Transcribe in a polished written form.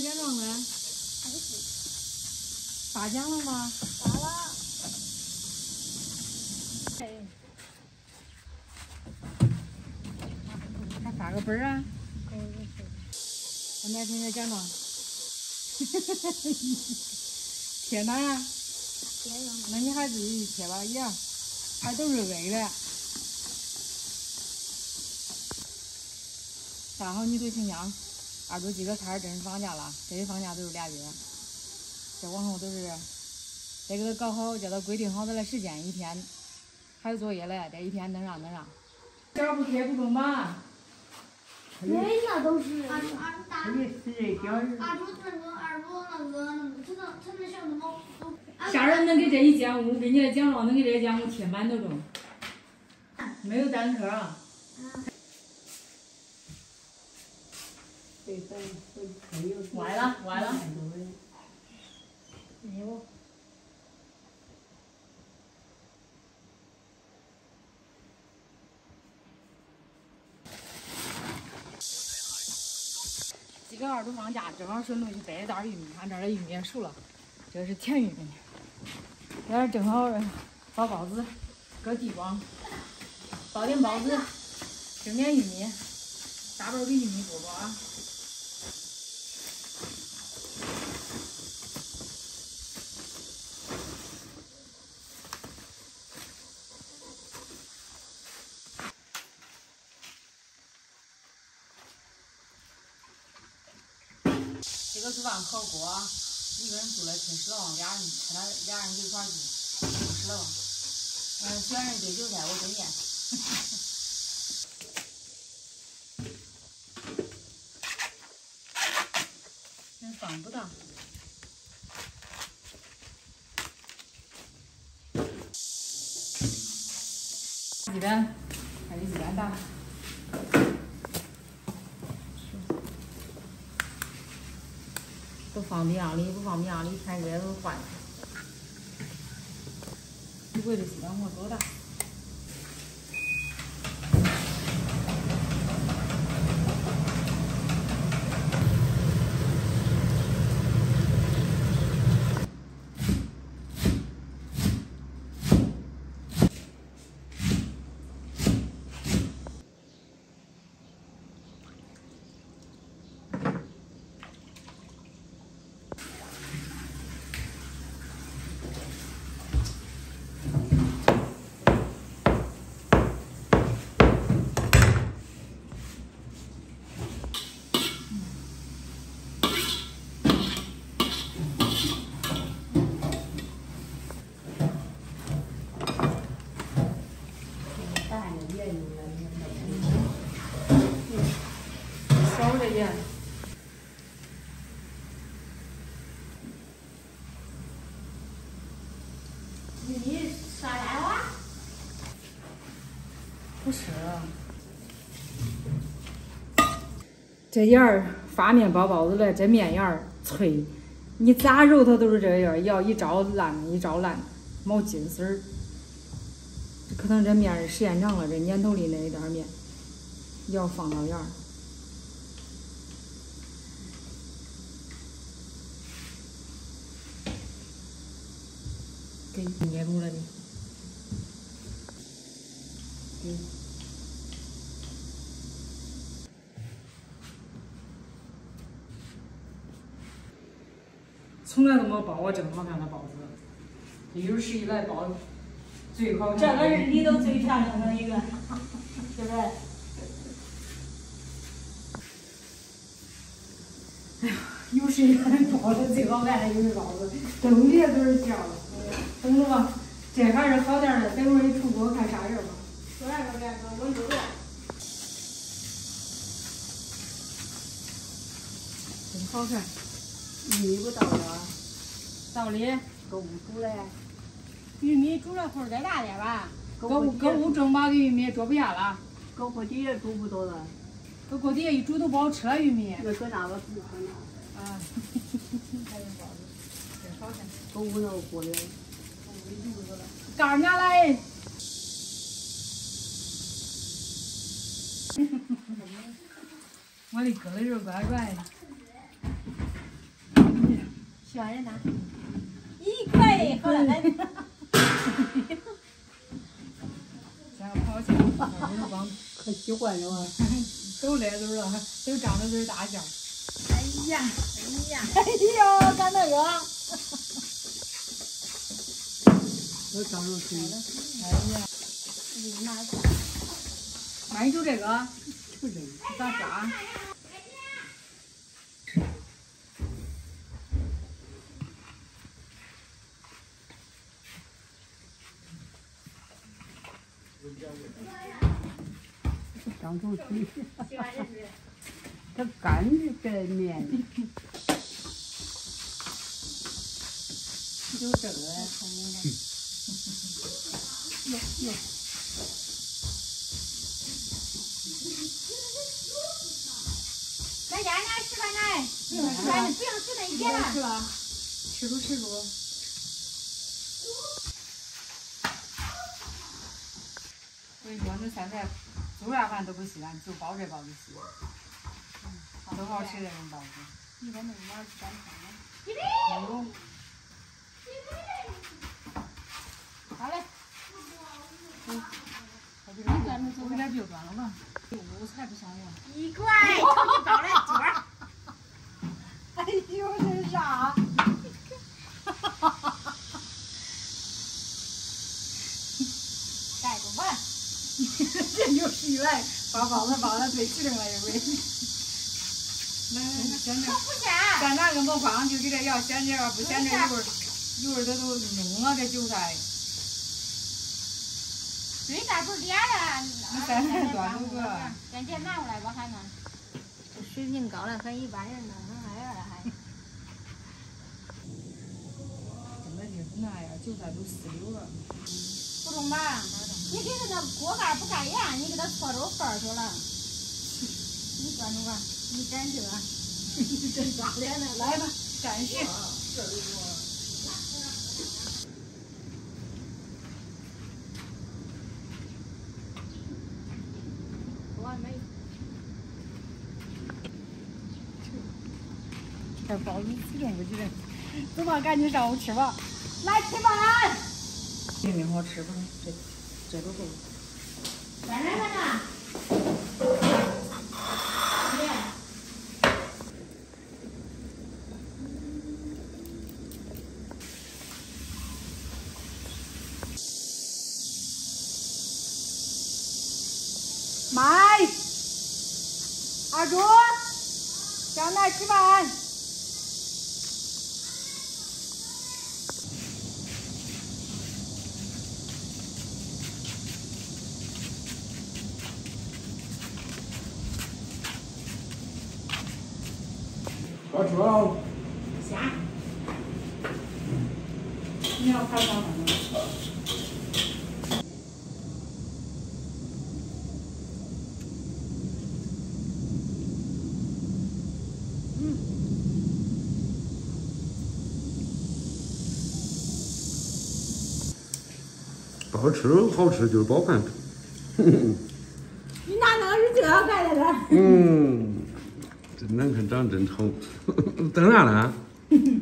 奖状呢？发奖了吗？ 发了。 还发个本儿啊？买同学奖状。贴哪呀？那你还自己贴吧，一样，还都是 A 的。3号你对新疆，2周几个开始正式放假了，这一放假都是2月，这往后都是得给他搞好，叫他规定好他的时间，1天还有作业嘞，这1天能让。脚不贴不中吧？ 对，那都是。 二主二主他那小怎么？ 下人能给这一间屋，给你的奖状能给这间屋贴满都中，没有单科啊。歪了。有。几个2周放假，正好顺路去背一袋玉米，俺这儿的玉米也熟了，这是甜玉米，这儿正好包包子，搁地瓜，包点包子，整点玉米，大包比玉米多啊。这个是万和锅，一个人住了70了，俩人就一块住60了。虽然人堆韭菜，我堆面。人放不到。1边还是1边大。都放冰箱里，不放冰箱里，3个月都坏了。你回这鸡蛋活多大？少着盐。 你刷牙了？ 不是。这眼儿发面包包子嘞，这面眼儿脆，你咋揉它都是这样，要一招烂，没筋丝儿。可能这面时间长了，这粘头里那一点面要放到眼儿。给捏住了你。从来都没包过这么好看的包子，这有史以来包最好看。 这个是里头最漂亮的一个，是不是？ 哎呀，有史以来包的最好看的玉米包子，都裂都是掉了。等着吧，这还是好点的，等会儿一出锅看啥样吧。 说啥说啥，说温度的。 真好看。 玉米不到了， 到里搁屋煮嘞。 玉米煮了会儿再大点吧。 搁屋蒸吧，给玉米捉不下了。 搁锅底下煮不到了。 搁锅底下一煮都不好吃了，玉米。 那搁那吧，不可能。 啊，还有包子，真好看。 搁屋那个锅里。 盖儿拿来。我的胳肋肉乖乖的。 喜欢人呐，1块，好了，来。 像个螃蟹，不是光可喜欢了啊！ 都来嘴了，都长着嘴大小。 哎呀，哎呦，看那个。 都长肉腿。 哎呀， 你拿去。 妈，你就这个？ 就这个。 咋抓？ 长肉腿。它干这个面。就这个才应该。哟。 来家呢，吃饭来，不用吃那一点了。 是吧？吃住。我跟你说，那现在做啥饭都不稀罕，就包这包就行。都好吃那种包子。 一般那个包是干汤的。 有。 好嘞。 我给点就端了吧。我才不想要。 1块，找来角儿。 哎呦，这是啥？ 带着玩。 这就是一来把包子最实诚了一回。来，先这。 不下。 咱拿个箩筐就给这要咸点儿，不咸点儿一会儿它都弄了这韭菜。 水盖不是点了， 你再来端出个。 赶紧拿过来吧，还能。这水平高了，和一般人呢，很矮了还。 真的就是那样，韭菜都丝溜了。 不中吧？你给它那锅盖不盖严，你给它搓着缝去了。你端出个，你沾这个。 你真打脸呢！来吧，沾去。 完美。 这包子激动不激动？走吧，赶紧上屋吃吧。 来吃饭。 明明好吃不？这都够。 来来来。 妈，二柱，上来吃饭。 好吃哦。 虾。你要拍啥吗？ 不好吃，好吃就是包饭。 你哪能是这样干的呢？ 这难看长真丑，等啥呢？